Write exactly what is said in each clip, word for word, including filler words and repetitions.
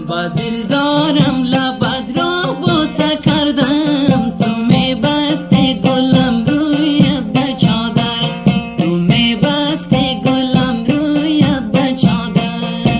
با دل دارم لبت را بوسه کردم، تو می بستی گلم رویت به چادر، تو می بستی گلم رویت به چادر.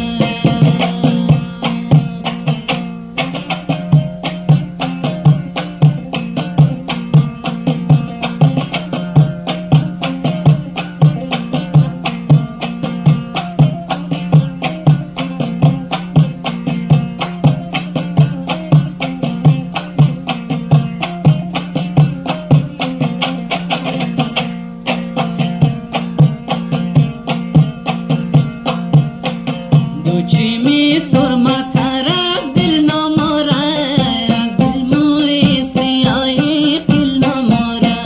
چی می سرمتر از دل نماره، از دل موی سیاهی قل نماره،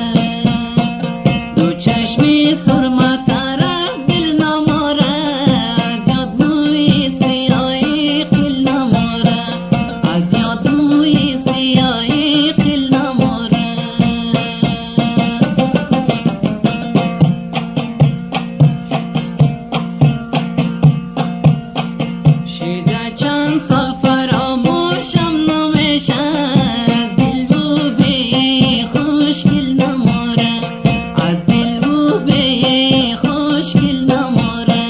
دو چشمی سرمتر از دل نماره، از یاد موی سیاهی قل نماره، از یاد موی سیاهی قل نماره. شده چند سال فراموشم نمیشه، از دل و بی خوشگل نماره، از دل و بی خوشگل نماره.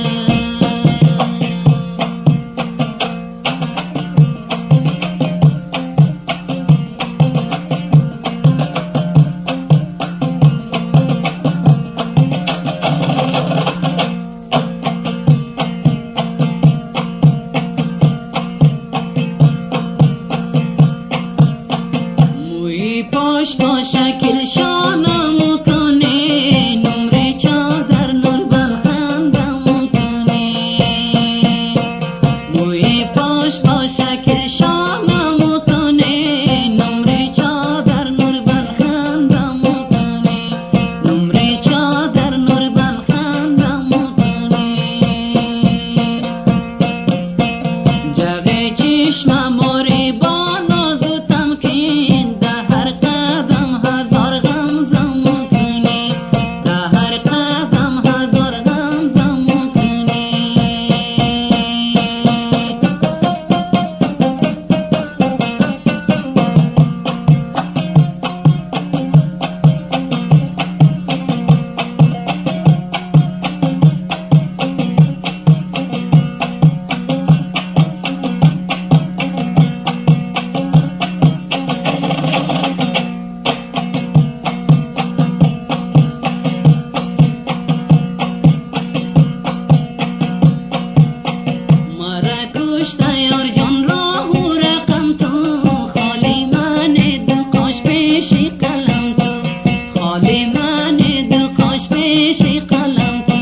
پاش با شکل شانم کنی، نمره چادر نور بلخندم کنی، موی پاش با شکل شانم کنی، نمره چادر نور بلخندم کنی، نمره چادر نور بلخندم کنی. جغ چشم موری با ناز و تمکین، یار جان را و رقم تو، خالی من دو کاش پیش قلم تو، خالی من دو کاش پیش قلم تو.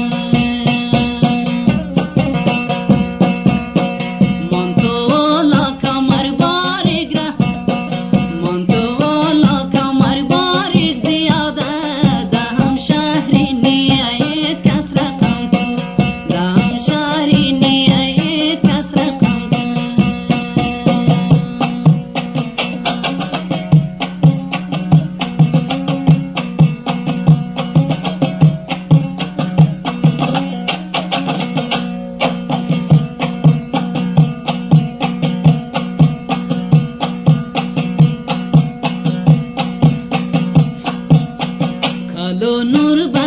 من تو والا کمر باریک ره، من تو والا کمر باریک زیاده، دهم شهری نیایت کس رقم تو، دهم شهری نیایت کس رقم. کالو نور